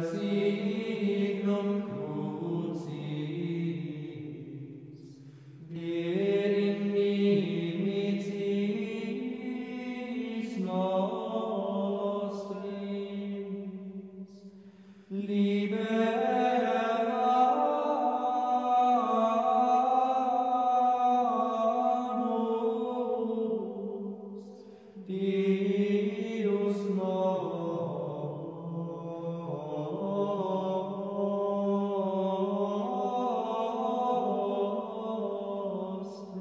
signum crucis, de inimicis nostris, libera nos, Deus nostre.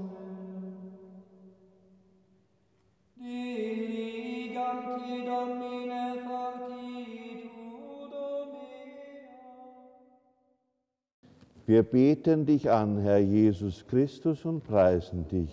Diligam te, Domine, fortitudo mea. Wir beten dich an, Herr Jesus Christus, und preisen dich.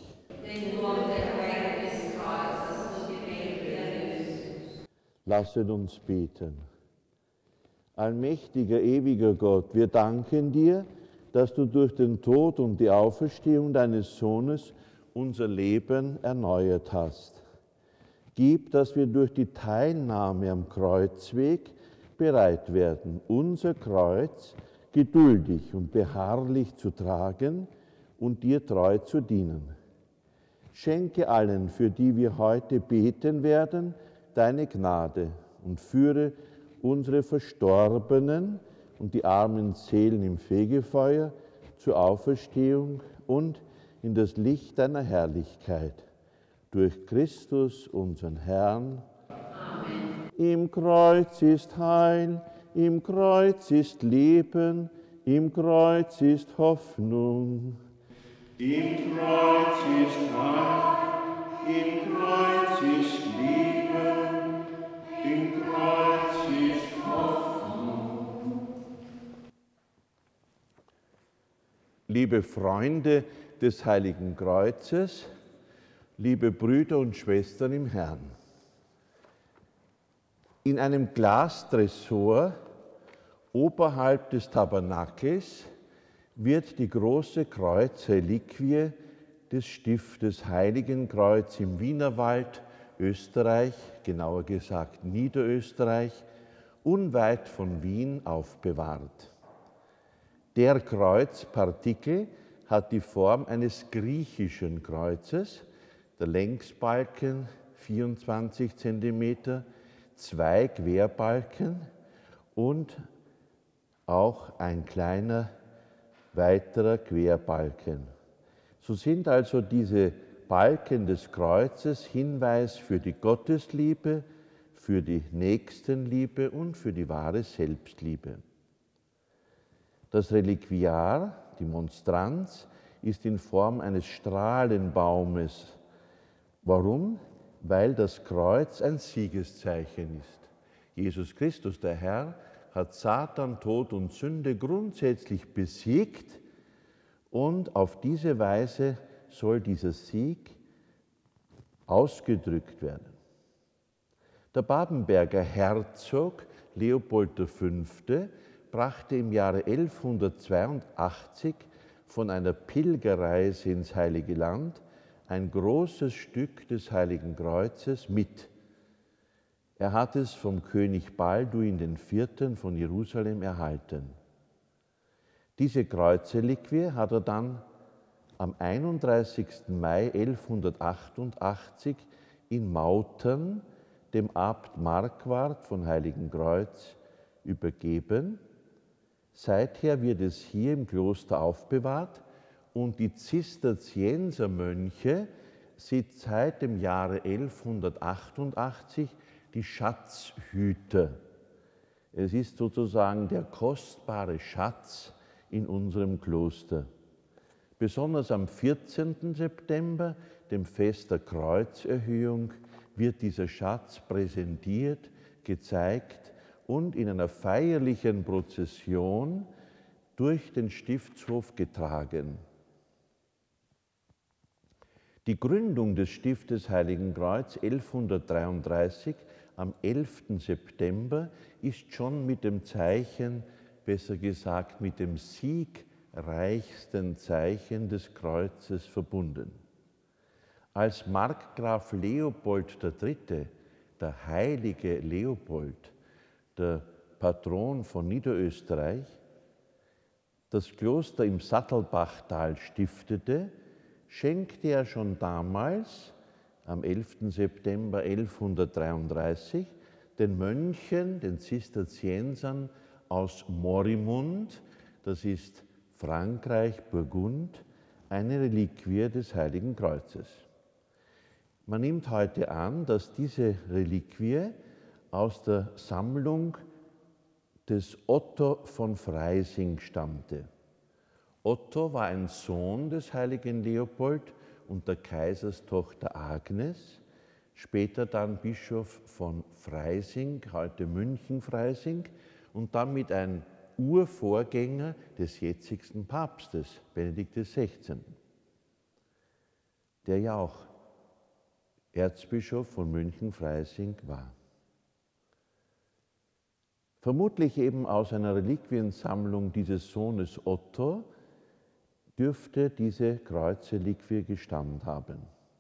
Lasset uns beten. Allmächtiger, ewiger Gott, wir danken dir, dass du durch den Tod und die Auferstehung deines Sohnes unser Leben erneuert hast. Gib, dass wir durch die Teilnahme am Kreuzweg bereit werden, unser Kreuz geduldig und beharrlich zu tragen und dir treu zu dienen. Schenke allen, für die wir heute beten werden, deine Gnade und führe unsere Verstorbenen und die armen Seelen im Fegefeuer zur Auferstehung und in das Licht deiner Herrlichkeit. Durch Christus, unseren Herrn. Amen. Im Kreuz ist Heil, im Kreuz ist Leben, im Kreuz ist Hoffnung. Im Kreuz ist Heil, im Kreuz ist Liebe, im Kreuz ist Hoffnung. Liebe Freunde des Heiligen Kreuzes, liebe Brüder und Schwestern im Herrn, in einem Glastresor oberhalb des Tabernakels wird die große Kreuzreliquie des Stiftes Heiligenkreuz im Wienerwald, Österreich, genauer gesagt Niederösterreich, unweit von Wien aufbewahrt. Der Kreuzpartikel hat die Form eines griechischen Kreuzes, der Längsbalken 24 cm, 2 Querbalken und auch ein kleiner weiterer Querbalken. So sind also diese Balken des Kreuzes Hinweis für die Gottesliebe, für die Nächstenliebe und für die wahre Selbstliebe. Das Reliquiar, die Monstranz, ist in Form eines Strahlenbaumes. Warum? Weil das Kreuz ein Siegeszeichen ist. Jesus Christus, der Herr, hat Satan, Tod und Sünde grundsätzlich besiegt und auf diese Weise soll dieser Sieg ausgedrückt werden. Der Babenberger Herzog Leopold V. brachte im Jahre 1182 von einer Pilgerreise ins Heilige Land ein großes Stück des Heiligen Kreuzes mit. Er hat es vom König Balduin IV. Von Jerusalem erhalten. Diese Kreuzreliquie hat er dann am 31. Mai 1188 in Mautern dem Abt Marquard von Heiligenkreuz übergeben. Seither wird es hier im Kloster aufbewahrt und die Zisterziensermönche sind seit dem Jahre 1188 die Schatzhüter. Es ist sozusagen der kostbare Schatz in unserem Kloster. Besonders am 14. September, dem Fest der Kreuzerhöhung, wird dieser Schatz präsentiert, gezeigt und in einer feierlichen Prozession durch den Stiftshof getragen. Die Gründung des Stiftes Heiligenkreuz 1133 am 11. September ist schon mit dem Zeichen, besser gesagt mit dem siegreichsten Zeichen des Kreuzes verbunden. Als Markgraf Leopold III., der heilige Leopold, der Patron von Niederösterreich, das Kloster im Sattelbachtal stiftete, schenkte er schon damals, am 11. September 1133, den Mönchen, den Zisterziensern aus Morimund, das ist Frankreich, Burgund, eine Reliquie des Heiligen Kreuzes. Man nimmt heute an, dass diese Reliquie aus der Sammlung des Otto von Freising stammte. Otto war ein Sohn des heiligen Leopold und der Kaiserstochter Agnes, später dann Bischof von Freising, heute München-Freising, und damit ein Urvorgänger des jetzigen Papstes, Benedikt XVI., der ja auch Erzbischof von München-Freising war. Vermutlich eben aus einer Reliquiensammlung dieses Sohnes Otto dürfte diese Kreuzreliquie gestammt haben.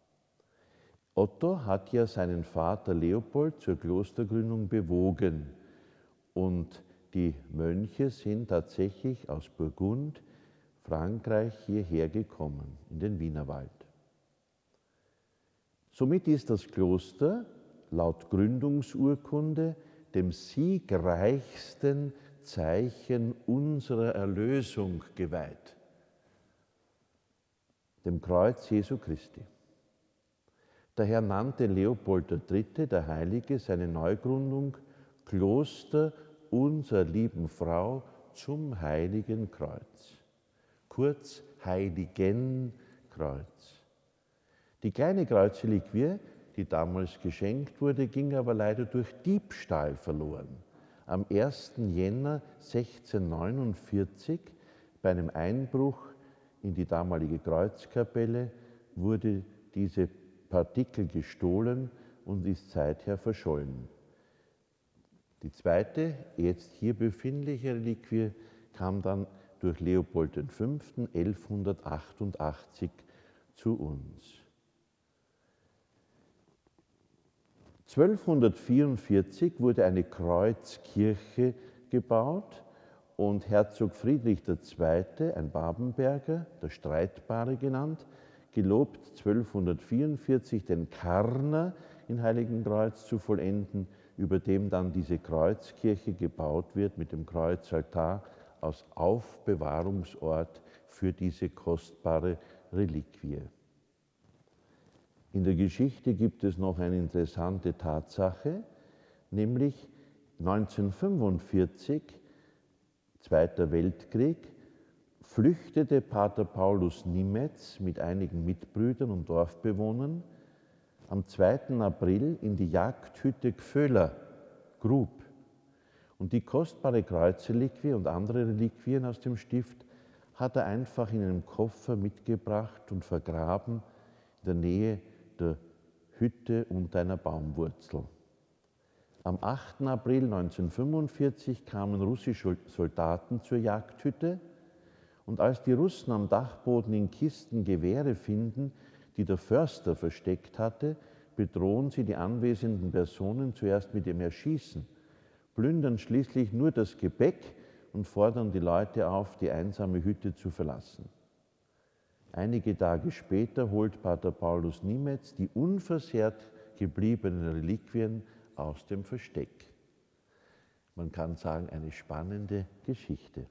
Otto hat ja seinen Vater Leopold zur Klostergründung bewogen und die Mönche sind tatsächlich aus Burgund, Frankreich, hierher gekommen, in den Wienerwald. Somit ist das Kloster laut Gründungsurkunde dem siegreichsten Zeichen unserer Erlösung geweiht, dem Kreuz Jesu Christi. Daher nannte Leopold III., der Heilige, seine Neugründung Kloster unserer lieben Frau zum Heiligen Kreuz, kurz Heiligenkreuz. Die kleine Kreuzreliquie, die damals geschenkt wurde, ging aber leider durch Diebstahl verloren. Am 1. Jänner 1649, bei einem Einbruch in die damalige Kreuzkapelle, wurde diese Partikel gestohlen und ist seither verschollen. Die zweite, jetzt hier befindliche Reliquie, kam dann durch Leopold V. 1188 zu uns. 1244 wurde eine Kreuzkirche gebaut und Herzog Friedrich II., ein Babenberger, der Streitbare genannt, gelobt 1244 den Karner in Heiligenkreuz zu vollenden, über dem dann diese Kreuzkirche gebaut wird mit dem Kreuzaltar als Aufbewahrungsort für diese kostbare Reliquie. In der Geschichte gibt es noch eine interessante Tatsache, nämlich 1945, Zweiter Weltkrieg, flüchtete Pater Paulus Nimetz mit einigen Mitbrüdern und Dorfbewohnern am 2. April in die Jagdhütte Gföhler Grub. Und die kostbare Kreuzreliquie und andere Reliquien aus dem Stift hat er einfach in einem Koffer mitgebracht und vergraben in der Nähe der Hütte unter einer Baumwurzel. Am 8. April 1945 kamen russische Soldaten zur Jagdhütte und als die Russen am Dachboden in Kisten Gewehre finden, die der Förster versteckt hatte, bedrohen sie die anwesenden Personen zuerst mit dem Erschießen, plündern schließlich nur das Gepäck und fordern die Leute auf, die einsame Hütte zu verlassen. Einige Tage später holt Pater Paulus Nimetz die unversehrt gebliebenen Reliquien aus dem Versteck. Man kann sagen, eine spannende Geschichte.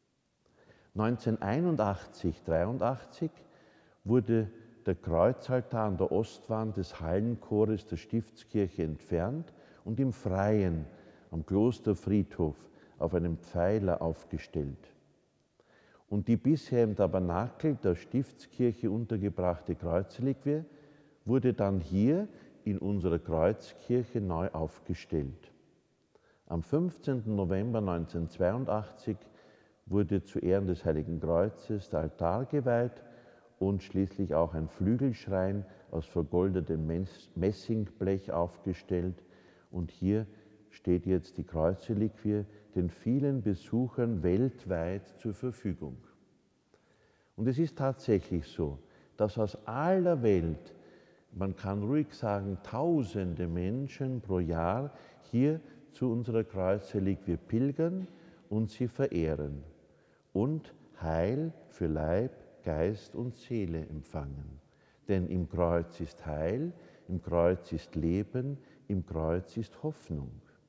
1981/83 wurde der Kreuzaltar an der Ostwand des Hallenchores der Stiftskirche entfernt und im Freien am Klosterfriedhof auf einem Pfeiler aufgestellt. Und die bisher im Tabernakel der Stiftskirche untergebrachte Kreuzreliquie wurde dann hier in unserer Kreuzkirche neu aufgestellt. Am 15. November 1982 wurde zu Ehren des Heiligen Kreuzes der Altar geweiht und schließlich auch ein Flügelschrein aus vergoldetem Messingblech aufgestellt. Und hier steht jetzt die Kreuzreliquie den vielen Besuchern weltweit zur Verfügung. Und es ist tatsächlich so, dass aus aller Welt, man kann ruhig sagen, tausende Menschen pro Jahr hier zu unserer Kreuzreliquie pilgern und sie verehren und Heil für Leib, Geist und Seele empfangen. Denn im Kreuz ist Heil, im Kreuz ist Leben, im Kreuz ist Hoffnung.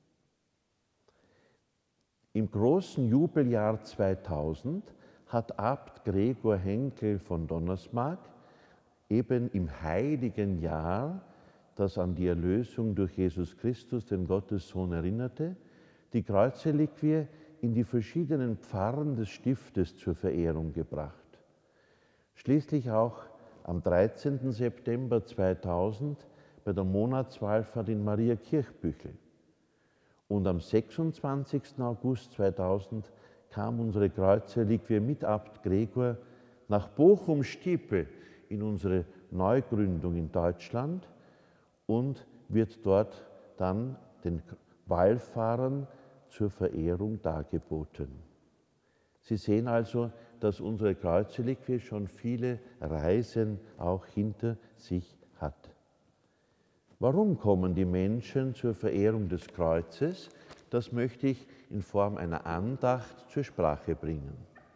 Im großen Jubeljahr 2000 hat Abt Gregor Henkel von Donnersmarck eben im heiligen Jahr, das an die Erlösung durch Jesus Christus, den Gottessohn, erinnerte, die Kreuzreliquie in die verschiedenen Pfarren des Stiftes zur Verehrung gebracht. Schließlich auch am 13. September 2000 bei der Monatswallfahrt in Maria Kirchbüchel. Und am 26. August 2000 kam unsere Kreuzreliquie mit Abt Gregor nach Bochum-Stiepel in unsere Neugründung in Deutschland und wird dort dann den Wallfahrern zur Verehrung dargeboten. Sie sehen also, dass unsere Kreuzreliquie schon viele Reisen auch hinter sich hat. Warum kommen die Menschen zur Verehrung des Kreuzes? Das möchte ich in Form einer Andacht zur Sprache bringen.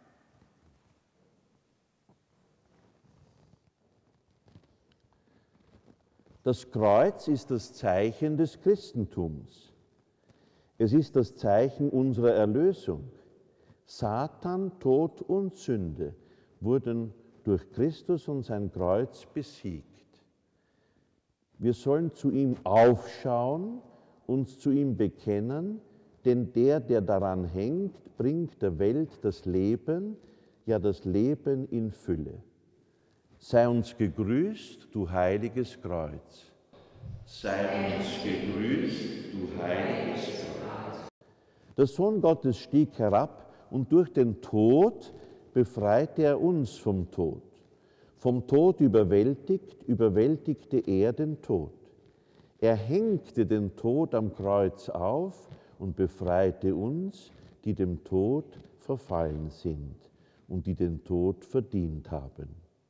Das Kreuz ist das Zeichen des Christentums. Es ist das Zeichen unserer Erlösung. Satan, Tod und Sünde wurden durch Christus und sein Kreuz besiegt. Wir sollen zu ihm aufschauen, uns zu ihm bekennen, denn der daran hängt, bringt der Welt das Leben, ja das Leben in Fülle. Sei uns gegrüßt, du heiliges Kreuz. Sei uns gegrüßt, du heiliges Kreuz. Der Sohn Gottes stieg herab und durch den Tod befreite er uns vom Tod. Vom Tod überwältigte er den Tod. Er hängte den Tod am Kreuz auf und befreite uns, die dem Tod verfallen sind und die den Tod verdient haben.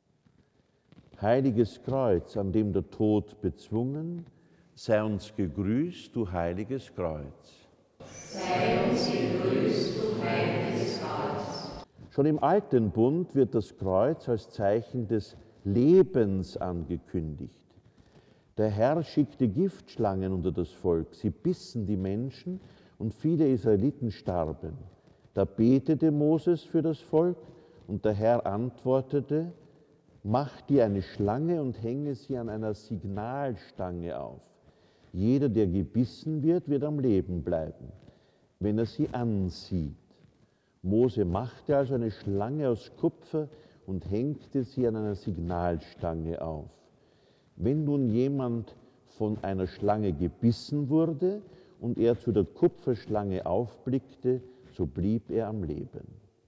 Heiliges Kreuz, an dem der Tod bezwungen, sei uns gegrüßt, du heiliges Kreuz. Sei uns gegrüßt, du heiliges Kreuz. Schon im Alten Bund wird das Kreuz als Zeichen des Lebens angekündigt. Der Herr schickte Giftschlangen unter das Volk, sie bissen die Menschen und viele Israeliten starben. Da betete Moses für das Volk und der Herr antwortete: Mach dir eine Schlange und hänge sie an einer Signalstange auf. Jeder, der gebissen wird, wird am Leben bleiben, wenn er sie ansieht. Mose machte also eine Schlange aus Kupfer und hängte sie an einer Signalstange auf. Wenn nun jemand von einer Schlange gebissen wurde und er zu der Kupferschlange aufblickte, so blieb er am Leben.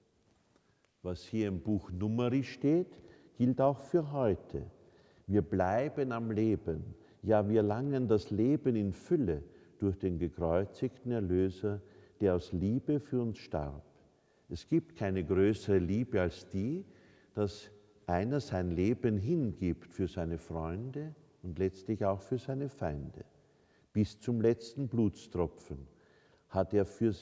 Was hier im Buch Numeri steht, gilt auch für heute. Wir bleiben am Leben, ja, wir erlangen das Leben in Fülle durch den gekreuzigten Erlöser, der aus Liebe für uns starb. Es gibt keine größere Liebe als die, dass einer sein Leben hingibt für seine Freunde und letztlich auch für seine Feinde. Bis zum letzten Blutstropfen hat er für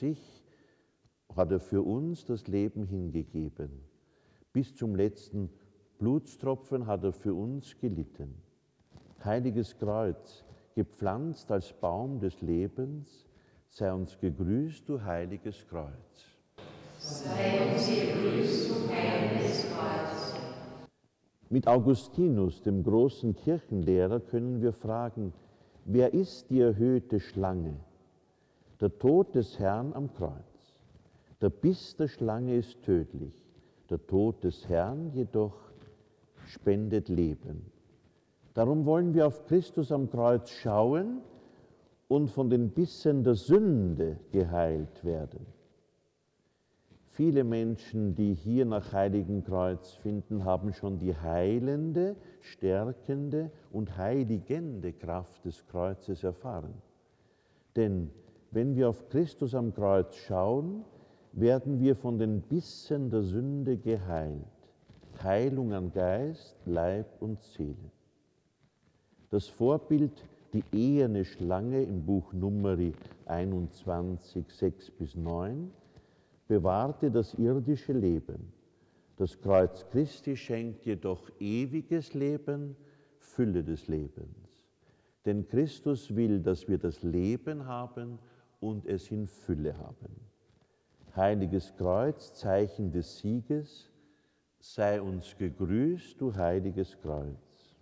uns das Leben hingegeben. Bis zum letzten Blutstropfen hat er für uns gelitten. Heiliges Kreuz, gepflanzt als Baum des Lebens, sei uns gegrüßt, du heiliges Kreuz. Sei uns gegrüßt, du heiliges Kreuz. Mit Augustinus, dem großen Kirchenlehrer, können wir fragen: Wer ist die erhöhte Schlange? Der Tod des Herrn am Kreuz. Der Biss der Schlange ist tödlich, der Tod des Herrn jedoch spendet Leben. Darum wollen wir auf Christus am Kreuz schauen und von den Bissen der Sünde geheilt werden. Viele Menschen, die hier nach Heiligenkreuz finden, haben schon die heilende, stärkende und heiligende Kraft des Kreuzes erfahren. Denn wenn wir auf Christus am Kreuz schauen, werden wir von den Bissen der Sünde geheilt. Heilung an Geist, Leib und Seele. Das Vorbild die eherne Schlange im Buch Numeri 21, 6 bis 9, bewahrte das irdische Leben. Das Kreuz Christi schenkt jedoch ewiges Leben, Fülle des Lebens. Denn Christus will, dass wir das Leben haben und es in Fülle haben. Heiliges Kreuz, Zeichen des Sieges, sei uns gegrüßt, du heiliges Kreuz.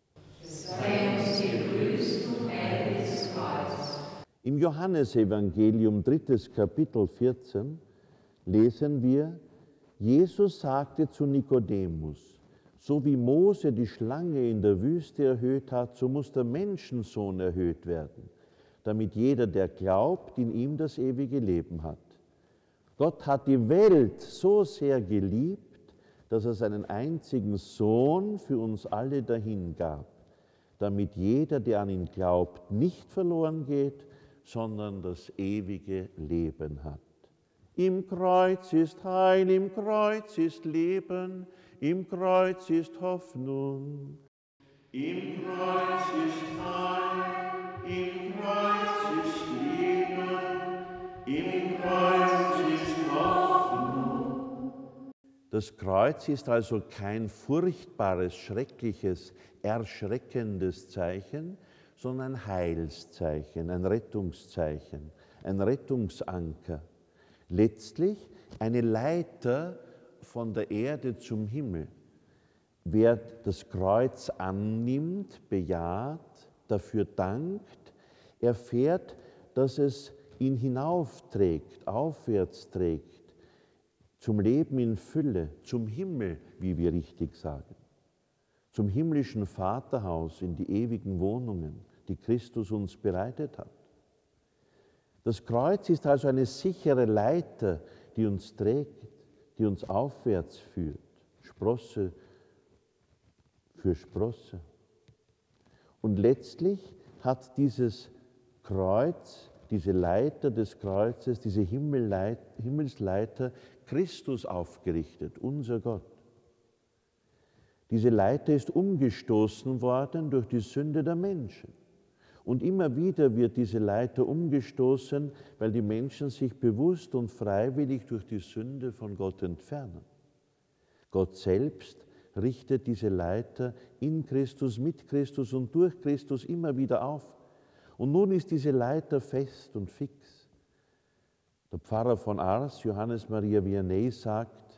Sei uns gegrüßt, du heiliges Kreuz. Im Johannesevangelium, 3. Kapitel 14, lesen wir, Jesus sagte zu Nikodemus, so wie Mose die Schlange in der Wüste erhöht hat, so muss der Menschensohn erhöht werden, damit jeder, der glaubt, in ihm das ewige Leben hat. Gott hat die Welt so sehr geliebt, dass er seinen einzigen Sohn für uns alle dahingab, damit jeder, der an ihn glaubt, nicht verloren geht, sondern das ewige Leben hat. Im Kreuz ist Heil, im Kreuz ist Leben, im Kreuz ist Hoffnung. Im Kreuz ist Heil, im Kreuz ist Leben, im Kreuz ist Hoffnung. Das Kreuz ist also kein furchtbares, schreckliches, erschreckendes Zeichen, sondern ein Heilszeichen, ein Rettungszeichen, ein Rettungsanker. Letztlich eine Leiter von der Erde zum Himmel. Wer das Kreuz annimmt, bejaht, dafür dankt, erfährt, dass es ihn hinaufträgt, aufwärts trägt, zum Leben in Fülle, zum Himmel, wie wir richtig sagen, zum himmlischen Vaterhaus, in die ewigen Wohnungen, die Christus uns bereitet hat. Das Kreuz ist also eine sichere Leiter, die uns trägt, die uns aufwärts führt, Sprosse für Sprosse. Und letztlich hat dieses Kreuz, diese Leiter des Kreuzes, diese Himmelsleiter Christus aufgerichtet, unser Gott. Diese Leiter ist umgestoßen worden durch die Sünde der Menschen. Und immer wieder wird diese Leiter umgestoßen, weil die Menschen sich bewusst und freiwillig durch die Sünde von Gott entfernen. Gott selbst richtet diese Leiter in Christus, mit Christus und durch Christus immer wieder auf. Und nun ist diese Leiter fest und fix. Der Pfarrer von Ars, Johannes Maria Vianney, sagt,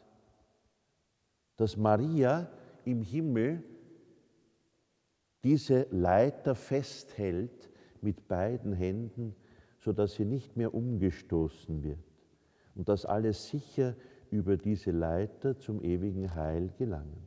dass Maria im Himmel diese Leiter festhält mit beiden Händen, sodass sie nicht mehr umgestoßen wird und dass alle sicher über diese Leiter zum ewigen Heil gelangen.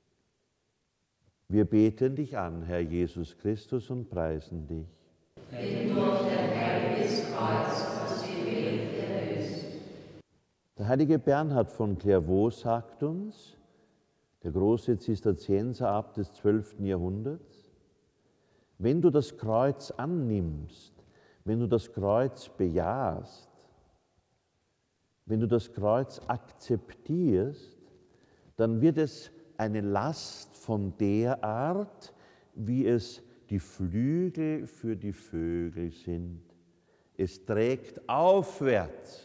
Wir beten dich an, Herr Jesus Christus, und preisen dich. Denn durch dein heiliges Kreuz uns die Welt erlöst. Der heilige Bernhard von Clairvaux sagt uns, der große Zisterzienserabt des 12. Jahrhunderts, wenn du das Kreuz annimmst, wenn du das Kreuz bejahst, wenn du das Kreuz akzeptierst, dann wird es eine Last von der Art, wie es die Flügel für die Vögel sind. Es trägt aufwärts.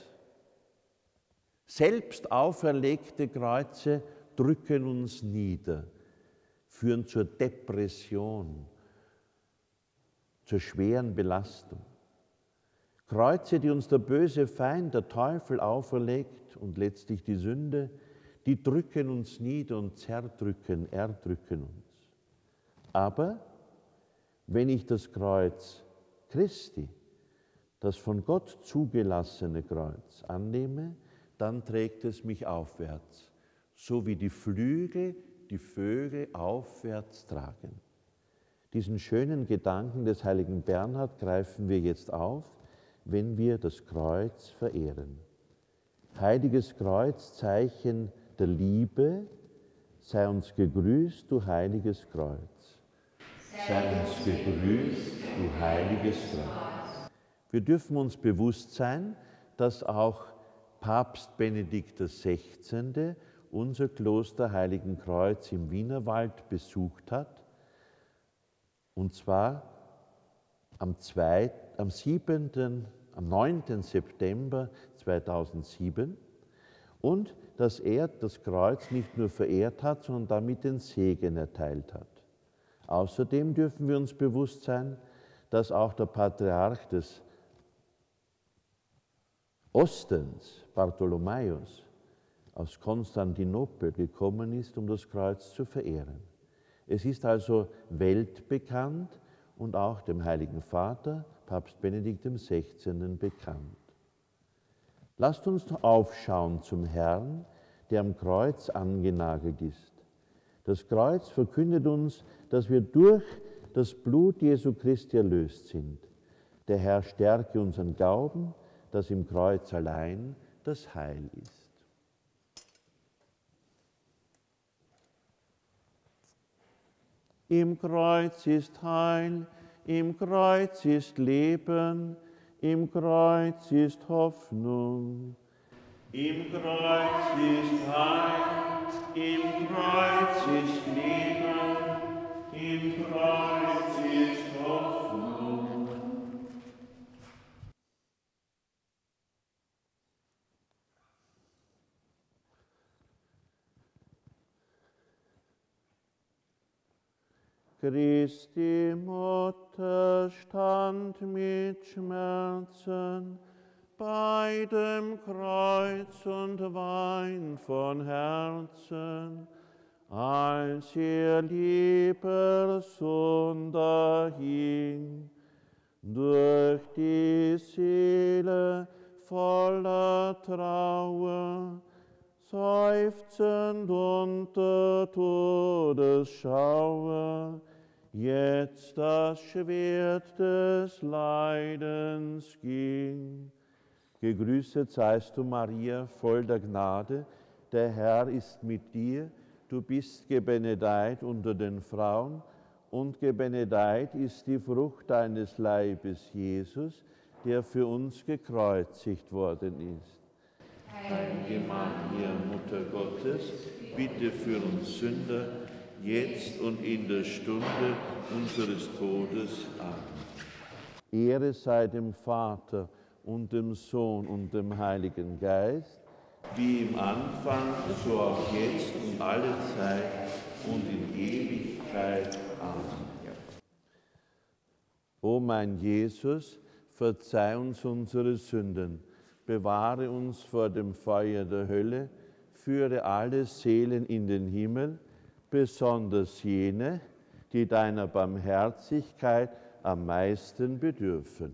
Selbst auferlegte Kreuze drücken uns nieder, führen zur Depression, zur schweren Belastung. Kreuze, die uns der böse Feind, der Teufel, auferlegt und letztlich die Sünde, die drücken uns nieder und zerdrücken, erdrücken uns. Aber wenn ich das Kreuz Christi, das von Gott zugelassene Kreuz, annehme, dann trägt es mich aufwärts, so wie die Flügel die Vögel aufwärts tragen. Diesen schönen Gedanken des heiligen Bernhard greifen wir jetzt auf, wenn wir das Kreuz verehren. Heiliges Kreuz, Zeichen der Liebe, sei uns gegrüßt, du heiliges Kreuz. Sei uns gegrüßt, du heiliges Kreuz. Wir dürfen uns bewusst sein, dass auch Papst Benedikt XVI. Unser Kloster Heiligen Kreuz im Wienerwald besucht hat, und zwar am 9. September 2007 und dass er das Kreuz nicht nur verehrt hat, sondern damit den Segen erteilt hat. Außerdem dürfen wir uns bewusst sein, dass auch der Patriarch des Ostens, Bartholomäus, aus Konstantinopel gekommen ist, um das Kreuz zu verehren. Es ist also weltbekannt und auch dem Heiligen Vater, Papst Benedikt XVI. Bekannt. Lasst uns aufschauen zum Herrn, der am Kreuz angenagelt ist. Das Kreuz verkündet uns, dass wir durch das Blut Jesu Christi erlöst sind. Der Herr stärke unseren Glauben, dass im Kreuz allein das Heil ist. Im Kreuz ist Heil, im Kreuz ist Leben, im Kreuz ist Hoffnung. Im Kreuz ist Heil, im Kreuz ist Leben, im Kreuz ist Hoffnung. Christi Mutter stand mit Schmerzen bei dem Kreuz und weint von Herzen, als ihr lieber Sohn dahing, durch die Seele voller Trauer, seufzend unter Todesschauer, jetzt das Schwert des Leidens ging. Gegrüßet seist du, Maria, voll der Gnade, der Herr ist mit dir, du bist gebenedeit unter den Frauen, und gebenedeit ist die Frucht deines Leibes, Jesus, der für uns gekreuzigt worden ist. Heilige Maria, Mutter Gottes, bitte für uns Sünder, jetzt und in der Stunde unseres Todes. Amen. Ehre sei dem Vater und dem Sohn und dem Heiligen Geist, Wie im Anfang, so auch jetzt und alle Zeit und in Ewigkeit. Amen. O mein Jesus, verzeih uns unsere Sünden, bewahre uns vor dem Feuer der Hölle, führe alle Seelen in den Himmel, besonders jene, die deiner Barmherzigkeit am meisten bedürfen.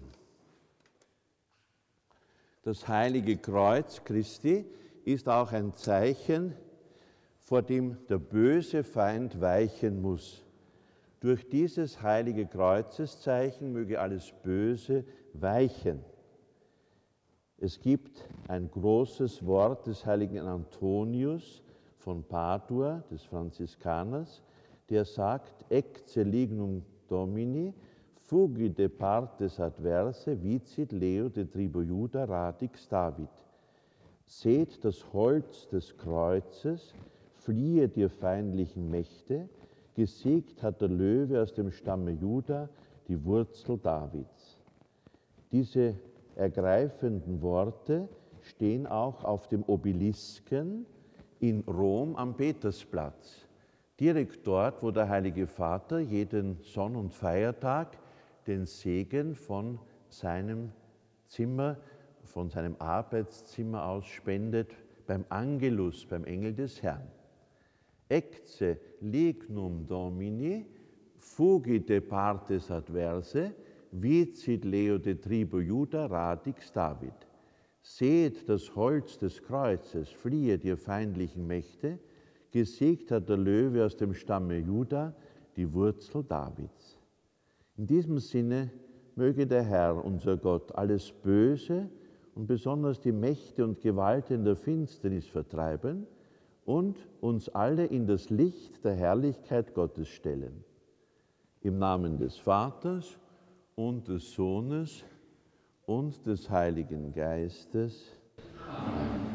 Das heilige Kreuz Christi ist auch ein Zeichen, vor dem der böse Feind weichen muss. Durch dieses heilige Kreuzeszeichen möge alles Böse weichen. Es gibt ein großes Wort des heiligen Antonius von Padua, des Franziskaners, der sagt, ecce lignum Domini, fugite partes adverse, vicit Leo de tribu Juda radix David. Seht das Holz des Kreuzes, fliehe dir feindlichen Mächte, gesiegt hat der Löwe aus dem Stamme Juda, die Wurzel Davids. Diese ergreifenden Worte stehen auch auf dem Obelisken in Rom am Petersplatz. Direkt dort, wo der Heilige Vater jeden Sonn- und Feiertag den Segen von seinem Zimmer, von seinem Arbeitszimmer aus spendet beim Angelus, beim Engel des Herrn. Ecce lignum Domini, fugite partes adverse, vicit Leo de tribu Juda radix David. Seht das Holz des Kreuzes, fliehet ihr feindlichen Mächte, gesiegt hat der Löwe aus dem Stamme Juda, die Wurzel Davids. In diesem Sinne möge der Herr, unser Gott, alles Böse und besonders die Mächte und Gewalten der Finsternis vertreiben und uns alle in das Licht der Herrlichkeit Gottes stellen. Im Namen des Vaters und des Sohnes und des Heiligen Geistes. Amen.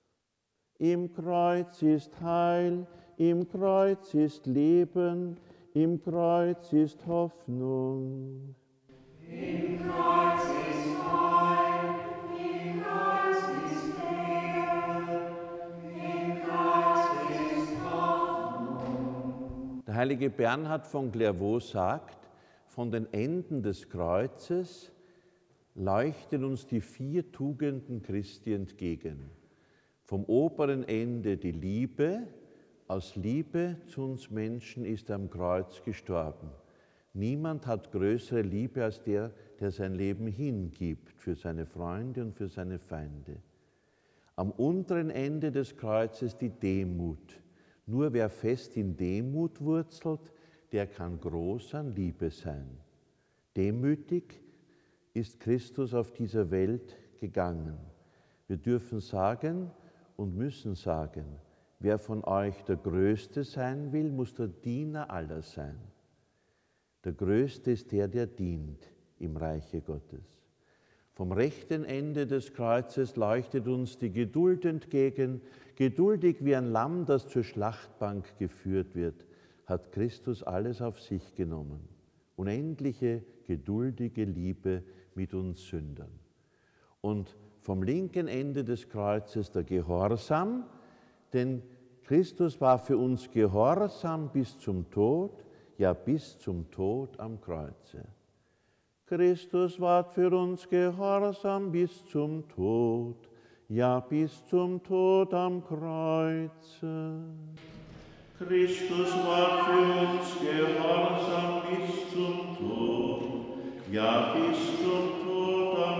Im Kreuz ist Heil, im Kreuz ist Leben, Im Kreuz ist Hoffnung. Im Kreuz ist Heil, im Kreuz ist Lehre, im Kreuz ist Hoffnung. Der heilige Bernhard von Clairvaux sagt, von den Enden des Kreuzes leuchten uns die 4 Tugenden Christi entgegen. Vom oberen Ende die Liebe. Aus Liebe zu uns Menschen ist er am Kreuz gestorben. Niemand hat größere Liebe als der, der sein Leben hingibt für seine Freunde und für seine Feinde. Am unteren Ende des Kreuzes die Demut. Nur wer fest in Demut wurzelt, der kann groß an Liebe sein. Demütig ist Christus auf dieser Welt gegangen. Wir dürfen sagen und müssen sagen, wer von euch der Größte sein will, muss der Diener aller sein. Der Größte ist der, der dient im Reiche Gottes. Vom rechten Ende des Kreuzes leuchtet uns die Geduld entgegen. Geduldig wie ein Lamm, das zur Schlachtbank geführt wird, hat Christus alles auf sich genommen. Unendliche, geduldige Liebe mit uns Sündern. Und vom linken Ende des Kreuzes der Gehorsam, denn Christus war für uns gehorsam bis zum Tod, ja bis zum Tod am Kreuze. Christus ward für uns gehorsam bis zum Tod, ja bis zum Tod am Kreuze. Christus ward für uns gehorsam bis zum Tod, ja bis zum Tod am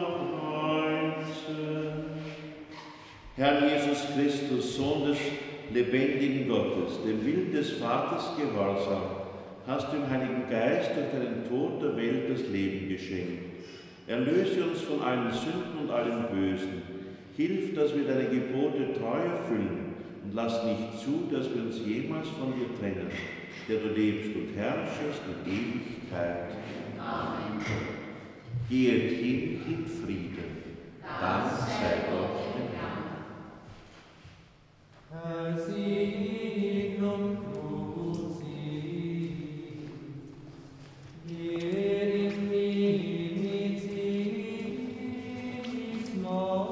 Kreuze. Herr Jesus Christus, Sohn des lebendigen Gottes, dem Willen des Vaters gehorsam, hast du im Heiligen Geist durch deinen Tod der Welt das Leben geschenkt. Erlöse uns von allen Sünden und allem Bösen. Hilf, dass wir deine Gebote treu erfüllen und lass nicht zu, dass wir uns jemals von dir trennen, der du lebst und herrschest in Ewigkeit. Amen. Geht hin in Frieden. Dank sei Gott dem Herrn. Per signum crucis, in nimicis nostris,